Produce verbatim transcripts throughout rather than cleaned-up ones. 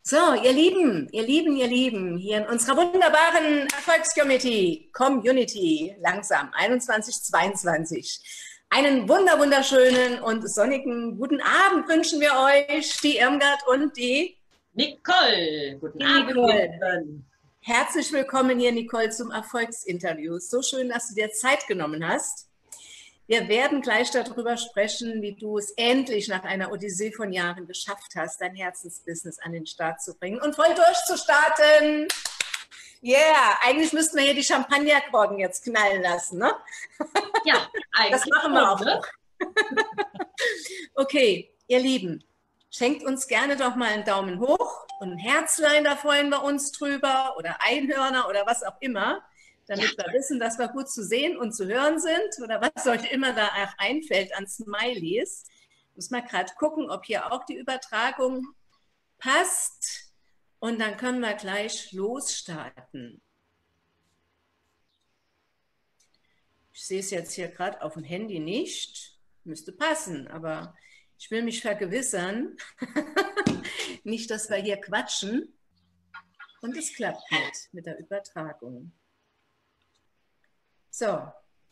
So, ihr Lieben, ihr Lieben, ihr Lieben, hier in unserer wunderbaren Erfolgscommunity, Community, langsam, einundzwanzig zweiundzwanzig. Einen wunder, wunderschönen und sonnigen guten Abend wünschen wir euch, die Irmgard und die Nicole. Guten die Abend. Nicole. Herzlich willkommen hier, Nicole, zum Erfolgsinterview. So schön, dass du dir Zeit genommen hast. Wir werden gleich darüber sprechen, wie du es endlich nach einer Odyssee von Jahren geschafft hast, dein Herzensbusiness an den Start zu bringen und voll durchzustarten. Yeah, eigentlich müssten wir hier die Champagnerkorken jetzt knallen lassen, ne? Ja, eigentlich. Das machen wir auch noch. Okay, ihr Lieben, schenkt uns gerne doch mal einen Daumen hoch und ein Herzlein, da freuen wir uns drüber, oder Einhörner oder was auch immer, damit ja. wir wissen, dass wir gut zu sehen und zu hören sind, oder was euch immer da auch einfällt an Smileys. Muss mal gerade gucken, ob hier auch die Übertragung passt, und dann können wir gleich losstarten. Ich sehe es jetzt hier gerade auf dem Handy nicht, müsste passen, aber ich will mich vergewissern, nicht, dass wir hier quatschen, und es klappt nicht mit der Übertragung. So,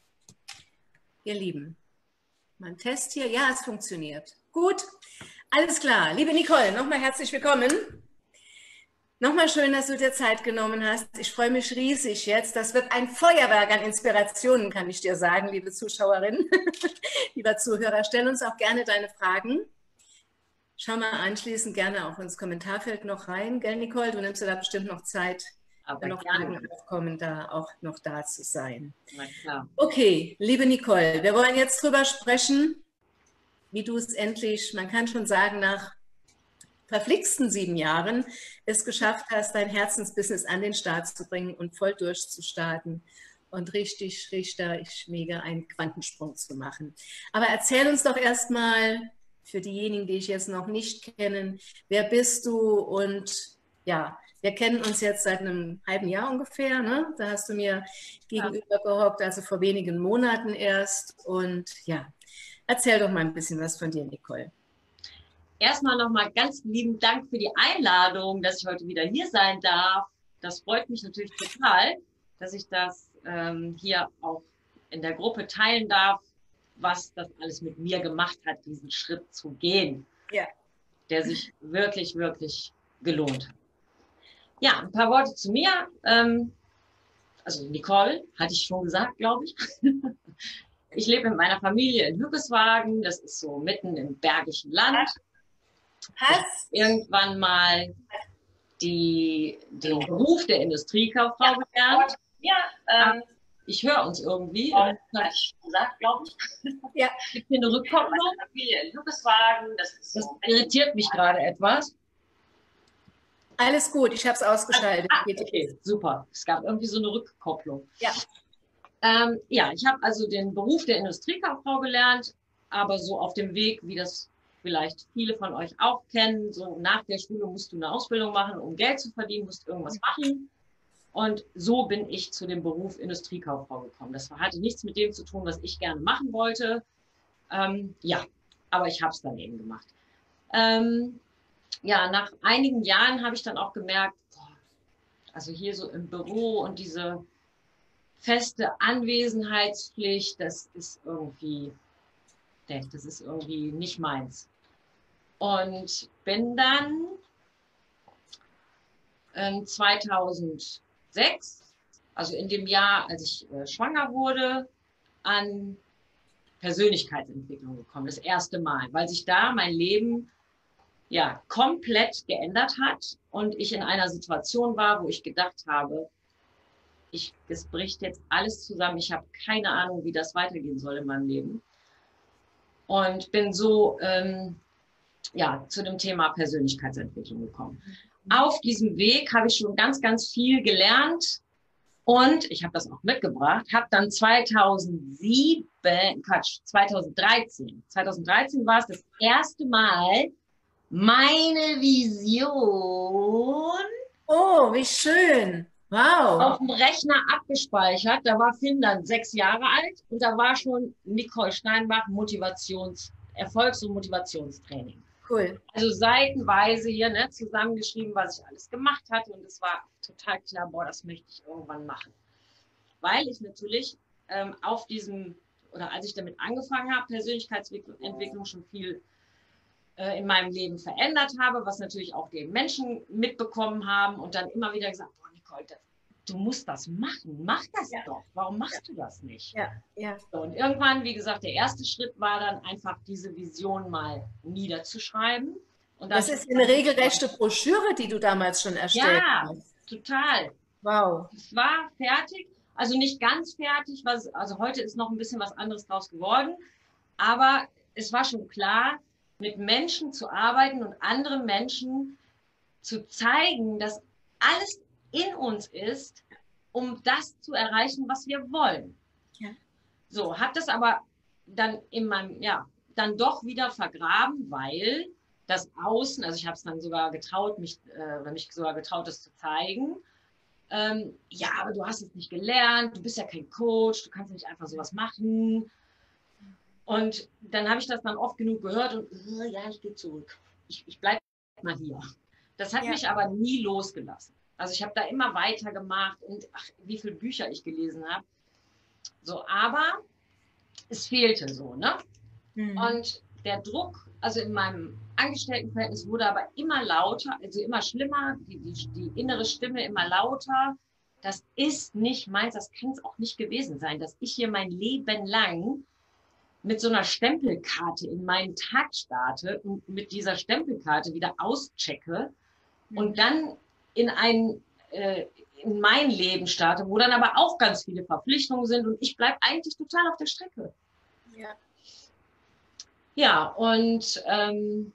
ihr Lieben, mein Test hier, ja, es funktioniert. Gut, alles klar. Liebe Nicole, nochmal herzlich willkommen. Nochmal schön, dass du dir Zeit genommen hast. Ich freue mich riesig jetzt. Das wird ein Feuerwerk an Inspirationen, kann ich dir sagen, liebe Zuschauerin, lieber Zuhörer. Stell uns auch gerne deine Fragen. Schau mal anschließend gerne auch ins Kommentarfeld noch rein. Gell, Nicole? Du nimmst dir da bestimmt noch Zeit, aber wenn noch Fragen aufkommen, da auch noch da zu sein. Na klar. Okay, liebe Nicole, wir wollen jetzt drüber sprechen, wie du es endlich, man kann schon sagen, nach verflixten sieben Jahren es geschafft hast, dein Herzensbusiness an den Start zu bringen und voll durchzustarten und richtig, richtig mega einen Quantensprung zu machen. Aber erzähl uns doch erstmal, für diejenigen, die ich jetzt noch nicht kennen, wer bist du? Und ja, wir kennen uns jetzt seit einem halben Jahr ungefähr, ne? Da hast du mir gegenüber gehockt, also vor wenigen Monaten erst. Und ja, erzähl doch mal ein bisschen was von dir, Nicole. Erstmal nochmal ganz lieben Dank für die Einladung, dass ich heute wieder hier sein darf. Das freut mich natürlich total, dass ich das ähm, hier auch in der Gruppe teilen darf, was das alles mit mir gemacht hat, diesen Schritt zu gehen, ja. der sich wirklich, wirklich gelohnt hat. Ja, ein paar Worte zu mir. Ähm, also Nicole, hatte ich schon gesagt, glaube ich. Ich lebe mit meiner Familie in Hückeswagen, das ist so mitten im Bergischen Land. Hast irgendwann mal die, den Beruf der Industriekauffrau gelernt. Ja, ähm, ich höre uns irgendwie. Das habe ich gesagt, glaube ich. Ja. Es gibt hier eine Rückkopplung. In Hückeswagen, das, ist so. Das irritiert mich gerade etwas. Alles gut, ich habe es ausgeschaltet. Ah, okay, super. Es gab irgendwie so eine Rückkopplung. Ja, ähm, ja, ich habe also den Beruf der Industriekauffrau gelernt, aber so auf dem Weg, wie das vielleicht viele von euch auch kennen, so nach der Schule musst du eine Ausbildung machen, um Geld zu verdienen, musst irgendwas machen. Und so bin ich zu dem Beruf Industriekauffrau gekommen. Das hatte nichts mit dem zu tun, was ich gerne machen wollte. Ähm, ja, aber ich habe es dann eben gemacht. Ähm, ja, nach einigen Jahren habe ich dann auch gemerkt, boah, also hier so im Büro und diese feste Anwesenheitspflicht, das ist irgendwie, das ist irgendwie nicht meins. Und bin dann ähm, zweitausendsechs, also in dem Jahr, als ich äh, schwanger wurde, an Persönlichkeitsentwicklung gekommen, das erste Mal, weil sich da mein Leben ja komplett geändert hat und ich in einer Situation war, wo ich gedacht habe, ich, es bricht jetzt alles zusammen, ich habe keine Ahnung, wie das weitergehen soll in meinem Leben. Und bin so ähm, ja, zu dem Thema Persönlichkeitsentwicklung gekommen. Auf diesem Weg habe ich schon ganz, ganz viel gelernt und ich habe das auch mitgebracht, habe dann zweitausendsieben, Quatsch, zweitausenddreizehn, zweitausenddreizehn war es das erste Mal meine Vision oh, wie schön. Wow. Auf dem Rechner abgespeichert. Da war Finn dann sechs Jahre alt und da war schon Nicole Steinbach Motivations, Erfolgs- und Motivationstraining. Cool. Also seitenweise hier, ne, zusammengeschrieben, was ich alles gemacht hatte. Und es war total klar, boah, das möchte ich irgendwann machen. Weil ich natürlich ähm, auf diesem, oder als ich damit angefangen habe, Persönlichkeitsentwicklung schon viel äh, in meinem Leben verändert habe, was natürlich auch die Menschen mitbekommen haben und dann immer wieder gesagt, boah, Nicole, das, du musst das machen, mach das ja. doch, warum machst ja. du das nicht? Ja, ja. So, und irgendwann, wie gesagt, der erste Schritt war dann einfach diese Vision mal niederzuschreiben. Und das ist eine regelrechte Broschüre, die du damals schon erstellt ja, hast. Ja, total. Wow. Es war fertig, also nicht ganz fertig, was, also heute ist noch ein bisschen was anderes draus geworden, aber es war schon klar, mit Menschen zu arbeiten und anderen Menschen zu zeigen, dass alles in uns ist, um das zu erreichen, was wir wollen. Ja. So, hat das aber dann in meinem, ja, dann doch wieder vergraben, weil das Außen, also ich habe es dann sogar getraut, mich, äh, oder mich sogar getraut, das zu zeigen. Ähm, ja, aber du hast es nicht gelernt, du bist ja kein Coach, du kannst nicht einfach sowas machen. Und dann habe ich das dann oft genug gehört und äh, ja, ich gehe zurück. Ich, ich bleibe mal hier. Das hat ja. mich aber nie losgelassen. Also ich habe da immer weitergemacht und ach, wie viele Bücher ich gelesen habe. So, aber es fehlte so, ne? Mhm. Und der Druck, also in meinem Angestelltenverhältnis wurde aber immer lauter, also immer schlimmer, die, die, die innere Stimme immer lauter. Das ist nicht meins, das kann es auch nicht gewesen sein, dass ich hier mein Leben lang mit so einer Stempelkarte in meinen Tag starte und mit dieser Stempelkarte wieder auschecke mhm. und dann in ein, äh, in mein Leben starte, wo dann aber auch ganz viele Verpflichtungen sind und ich bleibe eigentlich total auf der Strecke. Ja. Ja, und ähm,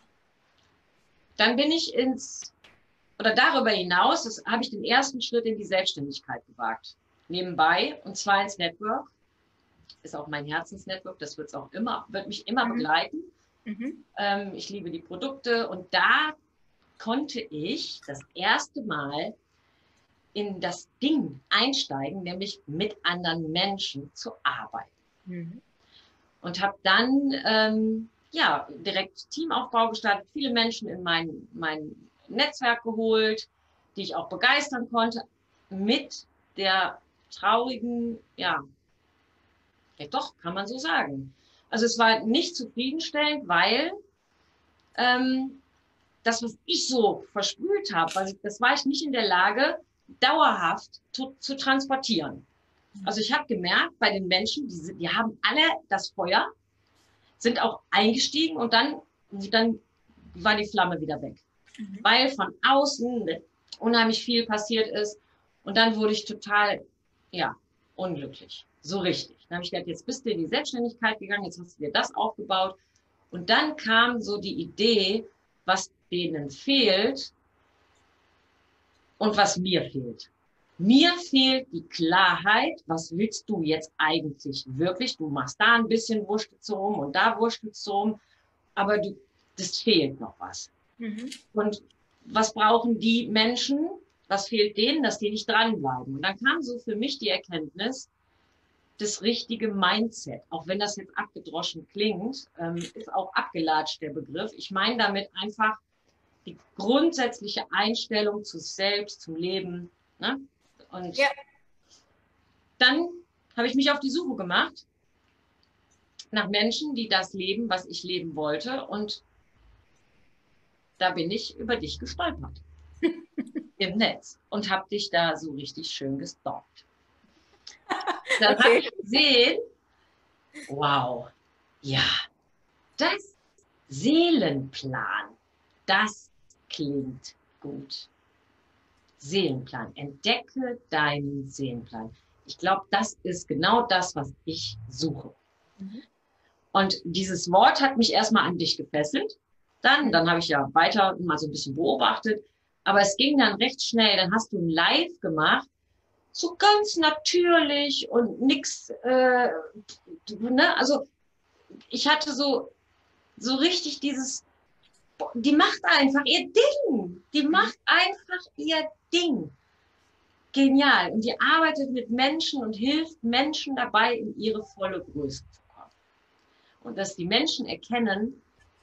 dann bin ich ins, oder darüber hinaus, das habe ich den ersten Schritt in die Selbstständigkeit gewagt. Nebenbei, und zwar ins Network. Ist auch mein Herzensnetwork, das wird's auch immer, wird mich immer mhm. begleiten. Mhm. Ähm, ich liebe die Produkte und da konnte ich das erste Mal in das Ding einsteigen, nämlich mit anderen Menschen zu arbeiten. Mhm. Und habe dann ähm, ja, direkt Teamaufbau gestartet, viele Menschen in mein, mein Netzwerk geholt, die ich auch begeistern konnte, mit der traurigen, ja, ja doch, kann man so sagen. Also es war nicht zufriedenstellend, weil ähm, das, was ich so versprüht habe, also das war ich nicht in der Lage, dauerhaft zu, zu transportieren. Also ich habe gemerkt, bei den Menschen, die, die haben alle das Feuer, sind auch eingestiegen und dann, dann war die Flamme wieder weg. Mhm. Weil von außen unheimlich viel passiert ist und dann wurde ich total, ja, unglücklich. So richtig. Dann habe ich gedacht, jetzt bist du in die Selbstständigkeit gegangen, jetzt hast du dir das aufgebaut und dann kam so die Idee, was denen fehlt und was mir fehlt. Mir fehlt die Klarheit, was willst du jetzt eigentlich wirklich? Du machst da ein bisschen wurstelst du rum und da wurstelst du rum, aber du, das fehlt noch was. Mhm. Und was brauchen die Menschen? Was fehlt denen, dass die nicht dranbleiben? Und dann kam so für mich die Erkenntnis, das richtige Mindset, auch wenn das jetzt abgedroschen klingt, ähm, ist auch abgelatscht der Begriff. Ich meine damit einfach die grundsätzliche Einstellung zu sich selbst, zum Leben, ne? Und ja. Dann habe ich mich auf die Suche gemacht nach Menschen, die das leben, was ich leben wollte. Und da bin ich über dich gestolpert im Netz und habe dich da so richtig schön gestalkt. Dann okay. habe ich gesehen, wow, ja, das Seelenplan, das klingt gut. Seelenplan. Entdecke deinen Seelenplan. Ich glaube, das ist genau das, was ich suche. Mhm. Und dieses Wort hat mich erstmal an dich gefesselt. Dann, dann habe ich ja weiter mal so ein bisschen beobachtet. Aber es ging dann recht schnell. Dann hast du ein Live gemacht, so ganz natürlich und nix, äh, ne? Also ich hatte so, so richtig dieses, die macht einfach ihr Ding. Die macht einfach ihr Ding. Genial. Und die arbeitet mit Menschen und hilft Menschen dabei, in ihre volle Größe zu kommen. Und dass die Menschen erkennen,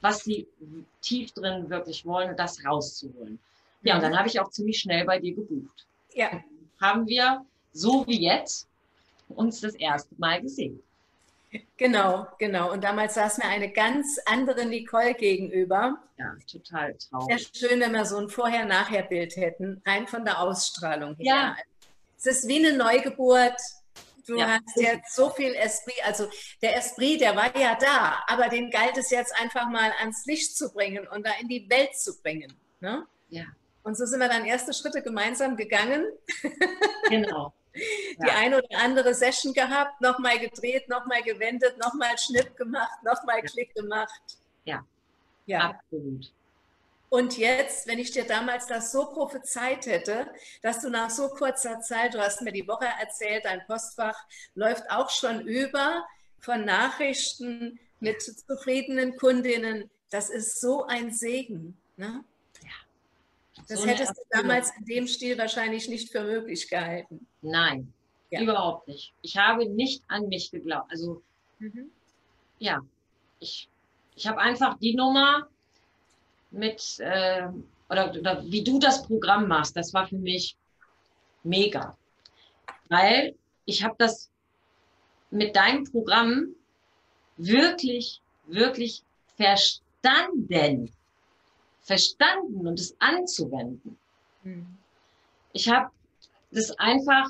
was sie tief drin wirklich wollen und das rauszuholen. Ja, und dann habe ich auch ziemlich schnell bei dir gebucht. Ja. Haben wir, so wie jetzt, uns das erste Mal gesehen. Genau, genau. Und damals saß mir eine ganz andere Nicole gegenüber. Ja, total Sehr traurig. schön, wenn wir so ein Vorher-Nachher-Bild hätten, rein von der Ausstrahlung her. Ja. Es ist wie eine Neugeburt. Du Ja. hast jetzt so viel Esprit, also der Esprit, der war ja da, aber den galt es jetzt einfach mal ans Licht zu bringen und da in die Welt zu bringen. Ne? Ja. Und so sind wir dann erste Schritte gemeinsam gegangen. Genau. Die ja. eine oder andere Session gehabt, nochmal gedreht, nochmal gewendet, nochmal Schnipp gemacht, nochmal ja. Klick gemacht. Ja. Ja, absolut. Und jetzt, wenn ich dir damals das so prophezeit hätte, dass du nach so kurzer Zeit, du hast mir die Woche erzählt, dein Postfach läuft auch schon über von Nachrichten mit zufriedenen Kundinnen. Das ist so ein Segen. Ne? Ja. Das so hättest du damals in dem Stil wahrscheinlich nicht für möglich gehalten. Nein, ja. Überhaupt nicht. Ich habe nicht an mich geglaubt. Also, mhm. ja, ich, ich habe einfach die Nummer mit, äh, oder, oder wie du das Programm machst, das war für mich mega. Weil ich habe das mit deinem Programm wirklich, wirklich verstanden. Verstanden und es anzuwenden. Mhm. Ich habe das einfach,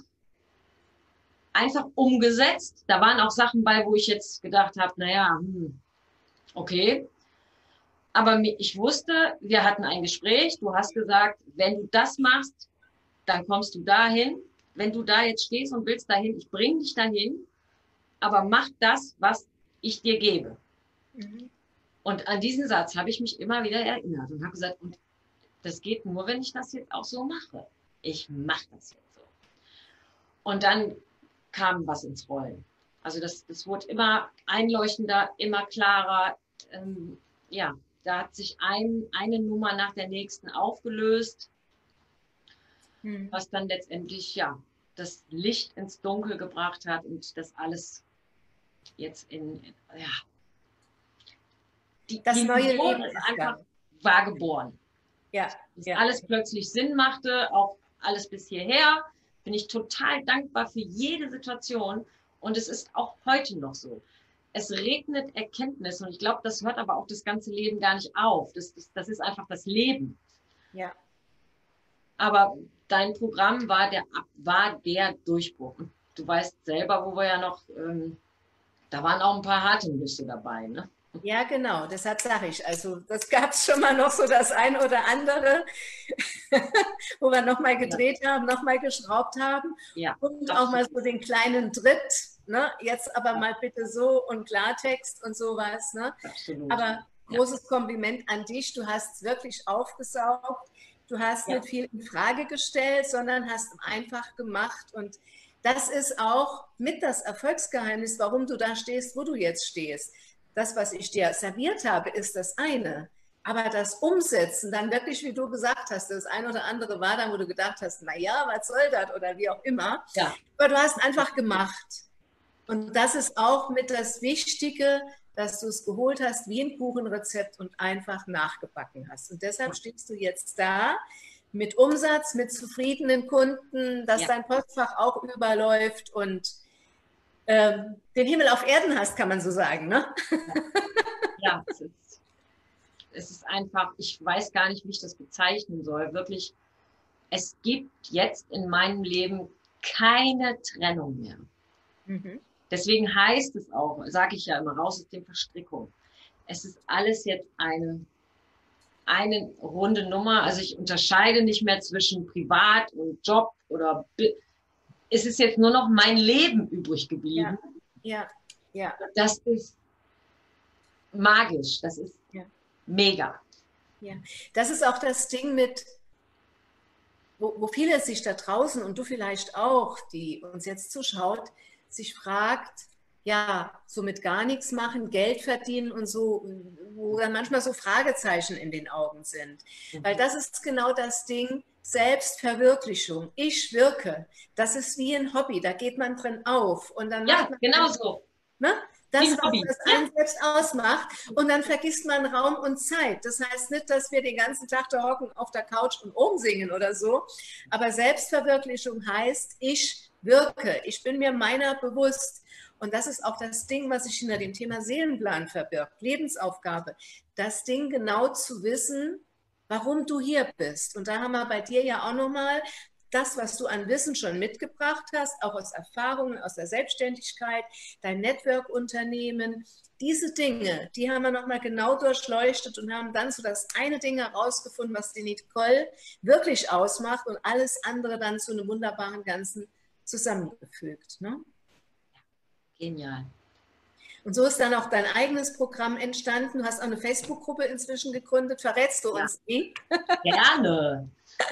einfach umgesetzt. Da waren auch Sachen bei, wo ich jetzt gedacht habe, naja, hm, okay. Aber ich wusste, wir hatten ein Gespräch, du hast gesagt, wenn du das machst, dann kommst du dahin. Wenn du da jetzt stehst und willst dahin, ich bringe dich dahin, aber mach das, was ich dir gebe. Mhm. Und an diesen Satz habe ich mich immer wieder erinnert und habe gesagt, und das geht nur, wenn ich das jetzt auch so mache. Ich mache das jetzt so. Und dann kam was ins Rollen. Also das, das wurde immer einleuchtender, immer klarer, ähm, ja. Da hat sich ein, eine Nummer nach der nächsten aufgelöst, hm. was dann letztendlich ja das Licht ins Dunkel gebracht hat und das alles jetzt in, in ja, die, das die neue Geburt Leben ist einfach war geboren. Ja, dass ja. alles plötzlich Sinn machte, auch alles bis hierher. Bin ich total dankbar für jede Situation und es ist auch heute noch so. Es regnet Erkenntnis und ich glaube, das hört aber auch das ganze Leben gar nicht auf. Das, das, das ist einfach das Leben. Ja. Aber dein Programm war der, war der Durchbruch. Und du weißt selber, wo wir ja noch, ähm, da waren auch ein paar harte Nüsse dabei, ne? Ja, genau, deshalb sage ich, also das gab es schon mal noch so das ein oder andere, wo wir nochmal gedreht ja. haben, nochmal geschraubt haben ja, und absolut. auch mal so den kleinen Tritt, ne? Jetzt aber mal bitte so und Klartext und sowas. Ne? Absolut. Aber großes ja. Kompliment an dich, du hast es wirklich aufgesaugt, du hast ja. nicht viel in Frage gestellt, sondern hast einfach gemacht und das ist auch mit das Erfolgsgeheimnis, warum du da stehst, wo du jetzt stehst. Das, was ich dir serviert habe, ist das eine. Aber das Umsetzen, dann wirklich, wie du gesagt hast, das ein oder andere war dann, wo du gedacht hast, naja, was soll das oder wie auch immer. Ja. Aber du hast einfach gemacht. Und das ist auch mit das Wichtige, dass du es geholt hast wie ein Kuchenrezept und einfach nachgebacken hast. Und deshalb stehst du jetzt da mit Umsatz, mit zufriedenen Kunden, dass ja. dein Postfach auch überläuft und ähm, den Himmel auf Erden hast, kann man so sagen, ne? Ja, es ist, es ist einfach, ich weiß gar nicht, wie ich das bezeichnen soll. Wirklich, es gibt jetzt in meinem Leben keine Trennung mehr. Mhm. Deswegen heißt es auch, sage ich ja immer, raus aus den Verstrickungen. Es ist alles jetzt eine, eine runde Nummer. Also ich unterscheide nicht mehr zwischen Privat und Job oder es ist jetzt nur noch mein Leben übrig geblieben. Ja, ja, ja. Das ist magisch, das ist ja. mega. Ja, das ist auch das Ding mit, wo, wo viele sich da draußen und du vielleicht auch, die uns jetzt zuschaut, sich fragt, ja, so mit gar nichts machen, Geld verdienen und so, wo dann manchmal so Fragezeichen in den Augen sind. Mhm. Weil das ist genau das Ding, Selbstverwirklichung. Ich wirke. Das ist wie ein Hobby, da geht man drin auf. Und dann ja, macht man genau so. Ne? Das, was das einen selbst ausmacht. Und dann vergisst man Raum und Zeit. Das heißt nicht, dass wir den ganzen Tag da hocken auf der Couch und umsingen oder so. Aber Selbstverwirklichung heißt, ich wirke. Ich bin mir meiner bewusst. Und das ist auch das Ding, was sich hinter dem Thema Seelenplan verbirgt. Lebensaufgabe. Das Ding genau zu wissen, warum du hier bist. Und da haben wir bei dir ja auch nochmal das, was du an Wissen schon mitgebracht hast, auch aus Erfahrungen, aus der Selbstständigkeit, dein Network-Unternehmen, diese Dinge, die haben wir nochmal genau durchleuchtet und haben dann so das eine Ding herausgefunden, was die Nicole wirklich ausmacht und alles andere dann zu einem wunderbaren Ganzen zusammengefügt. Ne? Genial. Und so ist dann auch dein eigenes Programm entstanden. Du hast auch eine Facebook-Gruppe inzwischen gegründet. Verrätst du uns die? Gerne.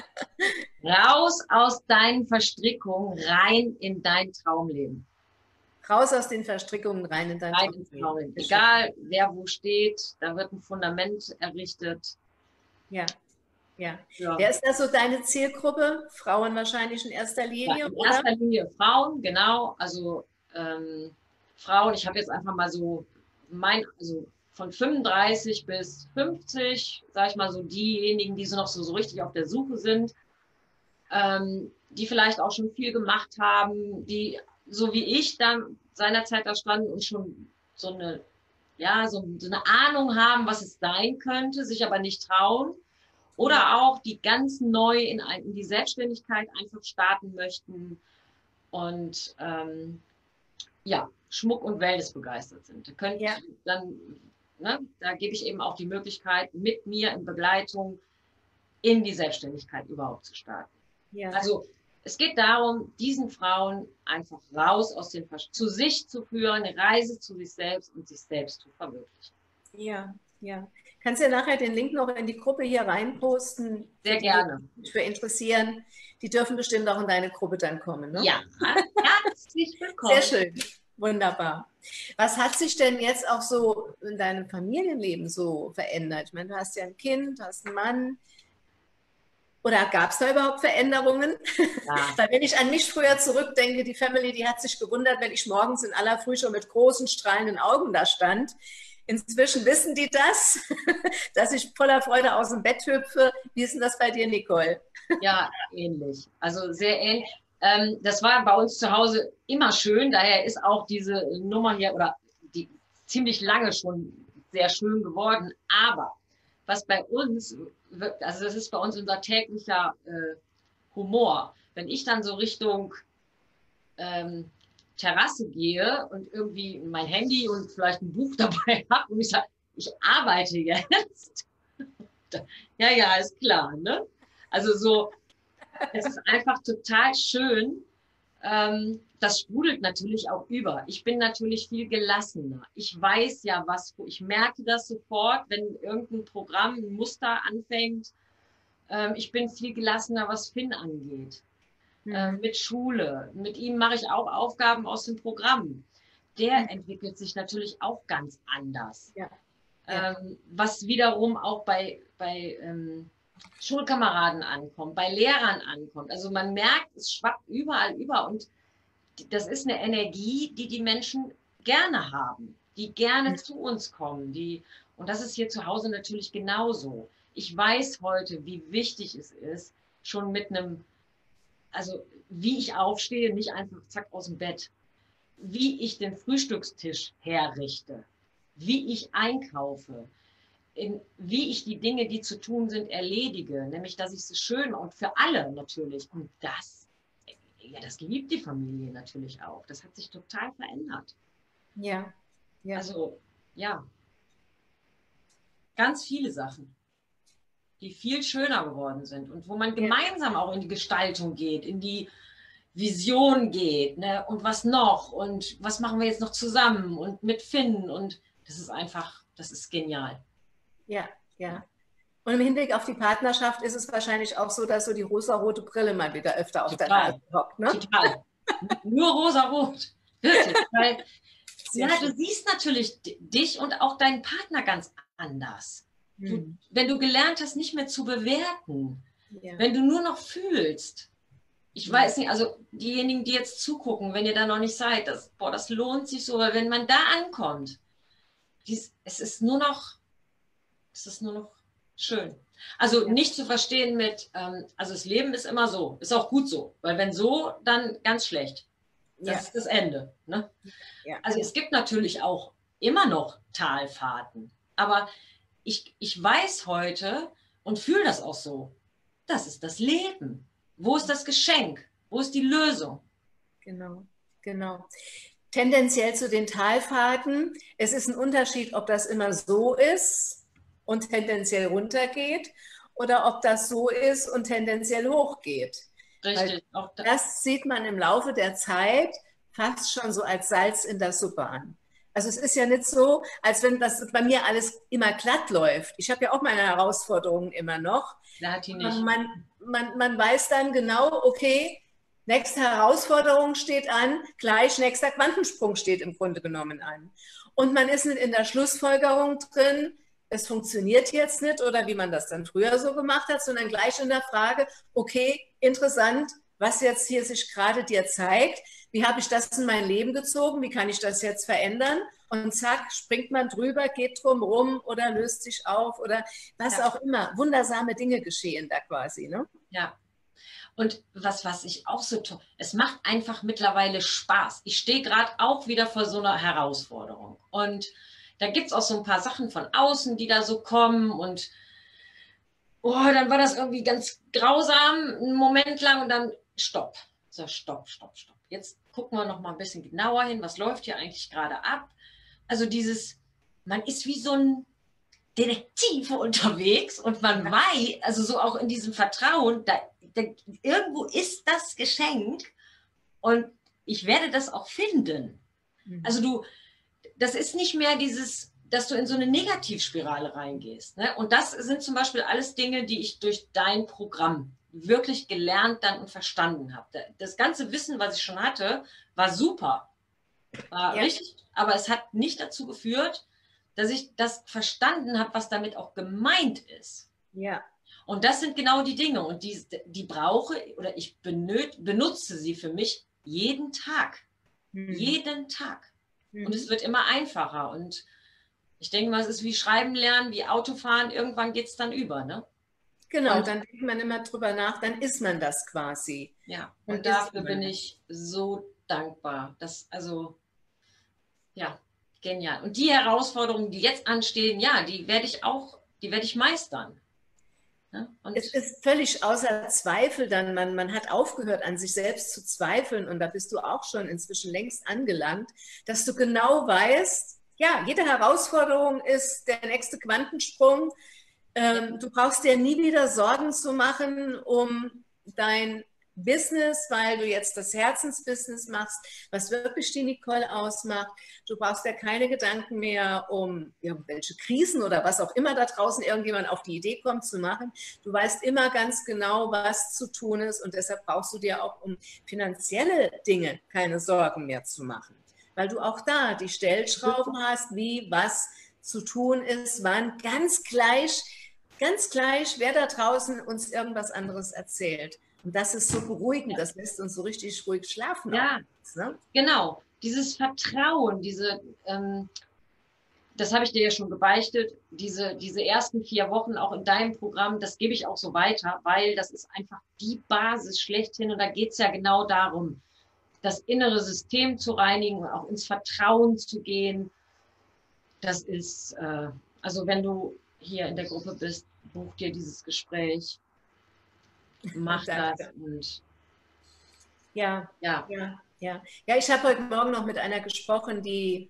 Raus aus deinen Verstrickungen, rein in dein Traumleben. Raus aus den Verstrickungen, rein in dein rein Traumleben. Traumleben. Egal, wer wo steht, da wird ein Fundament errichtet. Ja, ja. ja. Wer ist da so deine Zielgruppe? Frauen wahrscheinlich in erster Linie, ja, in oder? erster Linie Frauen, genau. Also ähm, Frauen, ich habe jetzt einfach mal so mein, also von fünfunddreißig bis fünfzig, sage ich mal so, diejenigen, die so noch so, so richtig auf der Suche sind, ähm, die vielleicht auch schon viel gemacht haben, die so wie ich dann seinerzeit da standen und schon so eine, ja, so, so eine Ahnung haben, was es sein könnte, sich aber nicht trauen. Oder auch die ganz neu in, ein, in die Selbstständigkeit einfach starten möchten und ähm, ja, Schmuck und Wellness begeistert sind. Da könnt ja. dann, ne, da gebe ich eben auch die Möglichkeit, mit mir in Begleitung in die Selbstständigkeit überhaupt zu starten. Ja. Also es geht darum, diesen Frauen einfach raus aus den Versch zu sich zu führen, eine Reise zu sich selbst und sich selbst zu verwirklichen. Ja, ja. Kannst du ja nachher den Link noch in die Gruppe hier reinposten? Sehr gerne. Die sich für interessieren. Die dürfen bestimmt auch in deine Gruppe dann kommen, ne? Ja, herzlich willkommen. Sehr schön. Wunderbar. Was hat sich denn jetzt auch so in deinem Familienleben so verändert? Ich meine, du hast ja ein Kind, du hast einen Mann. Oder gab es da überhaupt Veränderungen? Ja. Weil wenn ich an mich früher zurückdenke, die Family, die hat sich gewundert, wenn ich morgens in aller Früh schon mit großen, strahlenden Augen da stand. Inzwischen wissen die das, dass ich voller Freude aus dem Bett hüpfe. Wie ist denn das bei dir, Nicole? Ja, ähnlich. Also sehr ähnlich. Ähm, das war bei uns zu Hause immer schön. Daher ist auch diese Nummer hier oder die ziemlich lange schon sehr schön geworden. Aber was bei uns, also das ist bei uns unser täglicher äh, Humor. Wenn ich dann so Richtung ähm, Terrasse gehe und irgendwie mein Handy und vielleicht ein Buch dabei habe und ich sage, ich arbeite jetzt. Ja, ja, ist klar, ne? Also so, es ist einfach total schön. Ähm, das sprudelt natürlich auch über. Ich bin natürlich viel gelassener. Ich weiß ja, was, ich merke das sofort, wenn irgendein Programm, ein Muster anfängt. Ähm, ich bin viel gelassener, was Finn angeht. Mhm. Ähm, mit Schule. Mit ihm mache ich auch Aufgaben aus dem Programm. Der mhm. entwickelt sich natürlich auch ganz anders. Ja. Ja. Ähm, was wiederum auch bei, bei ähm, Schulkameraden ankommt, bei Lehrern ankommt. Also man merkt, es schwappt überall über und das ist eine Energie, die die Menschen gerne haben, die gerne mhm. zu uns kommen. Die, und das ist hier zu Hause natürlich genauso. Ich weiß heute, wie wichtig es ist, schon mit einem, also wie ich aufstehe, nicht einfach zack aus dem Bett, wie ich den Frühstückstisch herrichte, wie ich einkaufe, in, wie ich die Dinge, die zu tun sind, erledige, nämlich, dass ich es schön und für alle natürlich. Und das, ja, das liebt die Familie natürlich auch. Das hat sich total verändert. Ja. ja. Also, ja. Ganz viele Sachen, die viel schöner geworden sind und wo man gemeinsam ja. auch in die Gestaltung geht, in die Vision geht, ne? Und was noch und was machen wir jetzt noch zusammen und mit Finn und das ist einfach, das ist genial. Ja, ja. Und im Hinblick auf die Partnerschaft ist es wahrscheinlich auch so, dass so die rosa-rote Brille mal wieder öfter auf der Nase hockt, ne? Total. Nur rosa-rot. Wirklich. Weil, ja, du siehst natürlich dich und auch deinen Partner ganz anders. Du, hm. Wenn du gelernt hast, nicht mehr zu bewerten, ja. wenn du nur noch fühlst, Ich weiß nicht, also diejenigen, die jetzt zugucken, wenn ihr da noch nicht seid, das, boah, das lohnt sich so, weil wenn man da ankommt, dies, es ist nur noch, es ist nur noch schön. Also Ja. nicht zu verstehen mit, ähm, also das Leben ist immer so, ist auch gut so, weil wenn so, dann ganz schlecht. Das Ja. ist das Ende. Ne? Ja. Also es gibt natürlich auch immer noch Talfahrten, aber ich, ich weiß heute und fühle das auch so, das ist das Leben. Wo ist das Geschenk? Wo ist die Lösung? Genau, genau. Tendenziell zu den Talfahrten. Es ist ein Unterschied, ob das immer so ist und tendenziell runtergeht oder ob das so ist und tendenziell hochgeht. Richtig. Weil Auch das. das sieht man im Laufe der Zeit fast schon so als Salz in der Suppe an. Also es ist ja nicht so, als wenn das bei mir alles immer glatt läuft. Ich habe ja auch meine Herausforderungen immer noch. Da hat die nicht. Man, man, man weiß dann genau, okay, nächste Herausforderung steht an, gleich nächster Quantensprung steht im Grunde genommen an. Und man ist nicht in der Schlussfolgerung drin, es funktioniert jetzt nicht oder wie man das dann früher so gemacht hat, sondern gleich in der Frage, okay, interessant, was jetzt hier sich gerade dir zeigt, wie habe ich das in mein Leben gezogen, wie kann ich das jetzt verändern? Und zack, springt man drüber, geht drum rum oder löst sich auf oder was ja. auch immer. Wundersame Dinge geschehen da quasi, ne? Ja. Und was, was ich auch so toll, es macht einfach mittlerweile Spaß. Ich stehe gerade auch wieder vor so einer Herausforderung. Und da gibt es auch so ein paar Sachen von außen, die da so kommen. Und oh, dann war das irgendwie ganz grausam, einen Moment lang und dann stopp. So, stopp, stopp, stopp. Jetzt gucken wir noch mal ein bisschen genauer hin, was läuft hier eigentlich gerade ab. Also dieses, man ist wie so ein Detektiv unterwegs und man weiß, also so auch in diesem Vertrauen, da, da, irgendwo ist das Geschenk und ich werde das auch finden. Mhm. Also du, das ist nicht mehr dieses, dass du in so eine Negativspirale reingehst. Ne? Und das sind zum Beispiel alles Dinge, die ich durch dein Programm wirklich gelernt dann und verstanden habe. Das ganze Wissen, was ich schon hatte, war super, war ja. richtig, aber es hat nicht dazu geführt, dass ich das verstanden habe, was damit auch gemeint ist. Ja. Und das sind genau die Dinge und die, die brauche oder ich benöt, benutze sie für mich jeden Tag. Hm. Jeden Tag. Hm. Und es wird immer einfacher und ich denke mal, es ist wie Schreiben lernen, wie Autofahren, irgendwann geht es dann über, ne? Genau, und, dann denkt man immer drüber nach, dann ist man das quasi. Ja, und, und dafür bin ich so dankbar. Das, also, ja, genial. Und die Herausforderungen, die jetzt anstehen, ja, die werde ich auch, die werde ich meistern. Ja, und es ist völlig außer Zweifel dann, man, man hat aufgehört an sich selbst zu zweifeln und da bist du auch schon inzwischen längst angelangt, dass du genau weißt, ja, jede Herausforderung ist der nächste Quantensprung. Ähm, du brauchst dir nie wieder Sorgen zu machen um dein Business, weil du jetzt das Herzensbusiness machst, was wirklich die Nicole ausmacht. Du brauchst ja keine Gedanken mehr um irgendwelche Krisen oder was auch immer da draußen irgendjemand auf die Idee kommt zu machen. Du weißt immer ganz genau, was zu tun ist und deshalb brauchst du dir auch um finanzielle Dinge keine Sorgen mehr zu machen, weil du auch da die Stellschrauben hast, wie was zu tun ist, wann, ganz gleich, ganz gleich, wer da draußen uns irgendwas anderes erzählt. Und das ist so beruhigend, das lässt uns so richtig ruhig schlafen. Ja, auch, ne? Genau. Dieses Vertrauen, diese, ähm, das habe ich dir ja schon gebeichtet, diese, diese ersten vier Wochen auch in deinem Programm, das gebe ich auch so weiter, weil das ist einfach die Basis schlechthin und da geht es ja genau darum, das innere System zu reinigen und auch ins Vertrauen zu gehen. Das ist, äh, also wenn du hier in der Gruppe bist, buch dir dieses Gespräch. Mach das und ja, ja, ja, ja. Ja, ich habe heute Morgen noch mit einer gesprochen, die,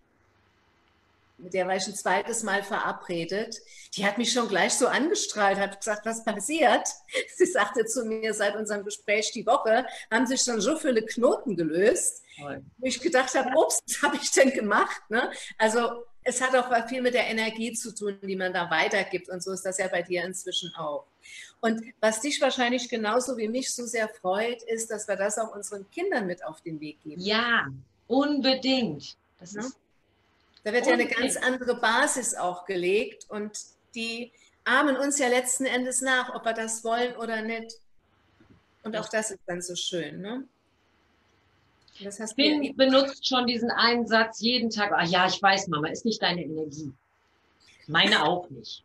mit der war ich ein zweites Mal verabredet. Die hat mich schon gleich so angestrahlt, hat gesagt, was passiert? Sie sagte zu mir, seit unserem Gespräch die Woche haben sich schon so viele Knoten gelöst, Toll. Wo ich gedacht habe, ups, was habe ich denn gemacht? Ne? Also es hat auch viel mit der Energie zu tun, die man da weitergibt und so ist das ja bei dir inzwischen auch. Und was dich wahrscheinlich genauso wie mich so sehr freut, ist, dass wir das auch unseren Kindern mit auf den Weg geben. Ja, unbedingt. Das ja? ist Da wird unbedingt. ja eine ganz andere Basis auch gelegt und die ahmen uns ja letzten Endes nach, ob wir das wollen oder nicht. Und auch das ist dann so schön, ne? Das hast du Finn benutzt schon diesen einen Satz jeden Tag. Ah ja, ich weiß, Mama, ist nicht deine Energie. Meine auch nicht.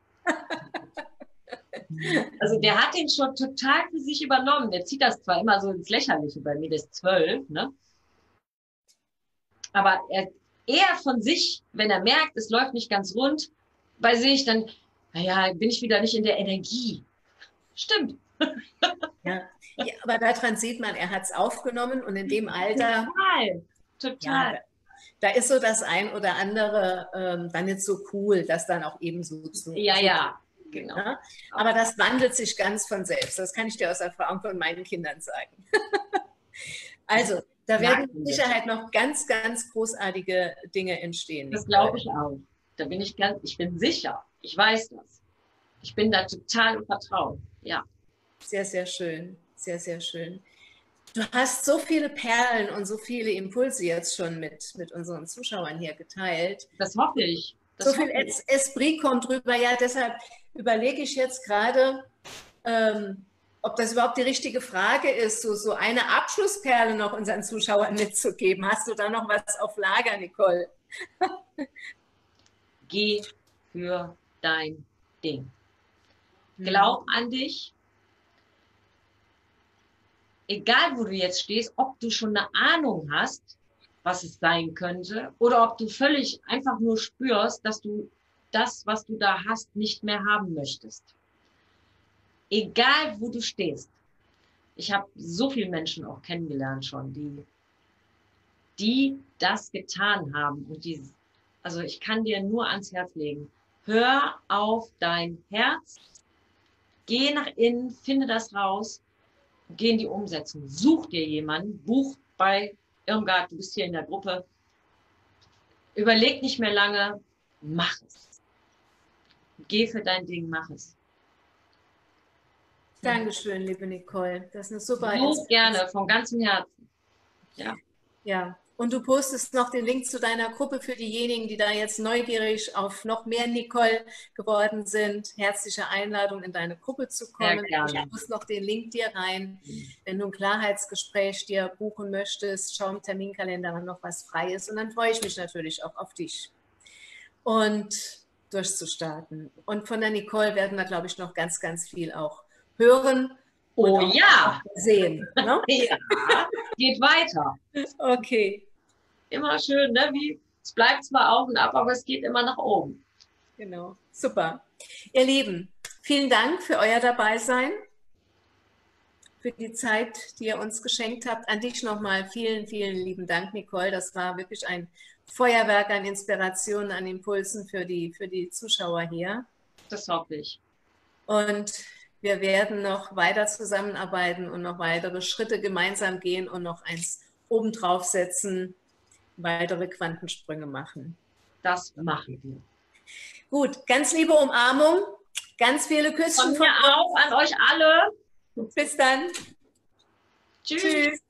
Also der hat den schon total für sich übernommen. Der zieht das zwar immer so ins Lächerliche bei mir, der ist zwölf, ne? Aber er, er von sich, wenn er merkt, es läuft nicht ganz rund, bei sich, dann, naja, bin ich wieder nicht in der Energie. Stimmt. Ja. Ja, aber daran sieht man, er hat es aufgenommen und in dem Alter. Total, total. Ja, da ist so das ein oder andere ähm, dann nicht so cool, das dann auch eben so zu. Ja, ja, genau. Ja? Aber das wandelt sich ganz von selbst. Das kann ich dir aus Erfahrung von meinen Kindern sagen. Also, da werden mit Sicherheit noch ganz, ganz großartige Dinge entstehen. Das glaube ich auch. Da bin ich ganz, ich bin sicher. Ich weiß das. Ich bin da total im Vertrauen. Ja. Sehr, sehr schön. Sehr, sehr schön. Du hast so viele Perlen und so viele Impulse jetzt schon mit, mit unseren Zuschauern hier geteilt. Das hoffe ich. Das so viel es Esprit kommt drüber. Ja, deshalb überlege ich jetzt gerade, ähm, ob das überhaupt die richtige Frage ist, so, so eine Abschlussperle noch unseren Zuschauern mitzugeben. Hast du da noch was auf Lager, Nicole? Geh für dein Ding. Glaub an dich. Egal, wo du jetzt stehst, ob du schon eine Ahnung hast, was es sein könnte, oder ob du völlig einfach nur spürst, dass du das, was du da hast, nicht mehr haben möchtest. Egal, wo du stehst. Ich habe so viele Menschen auch kennengelernt schon, die, die das getan haben. Und die, also ich kann dir nur ans Herz legen, hör auf dein Herz, geh nach innen, finde das raus, geh in die Umsetzung. Such dir jemanden, buch bei Irmgard, du bist hier in der Gruppe. Überleg nicht mehr lange, mach es. Geh für dein Ding, mach es. Dankeschön, liebe Nicole. Das ist eine super So gerne, von ganzem Herzen. Ja. Ja. Und du postest noch den Link zu deiner Gruppe für diejenigen, die da jetzt neugierig auf noch mehr Nicole geworden sind. Herzliche Einladung, in deine Gruppe zu kommen. Ich muss noch den Link dir rein. Wenn du ein Klarheitsgespräch dir buchen möchtest, schau im Terminkalender, wann noch was frei ist. Und dann freue ich mich natürlich auch auf dich. Und durchzustarten. Und von der Nicole werden wir, glaube ich, noch ganz, ganz viel auch hören. Oh ja. Sehen. Ne? Ja, geht weiter. Okay. Immer schön, ne? Wie, es bleibt zwar auf und ab, aber es geht immer nach oben. Genau, super. Ihr Lieben, vielen Dank für euer Dabeisein, für die Zeit, die ihr uns geschenkt habt. An dich nochmal vielen, vielen lieben Dank, Nicole. Das war wirklich ein Feuerwerk an Inspirationen, an Impulsen für die, für die Zuschauer hier. Das hoffe ich. Und wir werden noch weiter zusammenarbeiten und noch weitere Schritte gemeinsam gehen und noch eins obendrauf setzen, weitere Quantensprünge machen. Das machen wir. Gut, ganz liebe Umarmung, ganz viele Küsschen von mir auch an euch alle. Bis dann. Tschüss. Tschüss.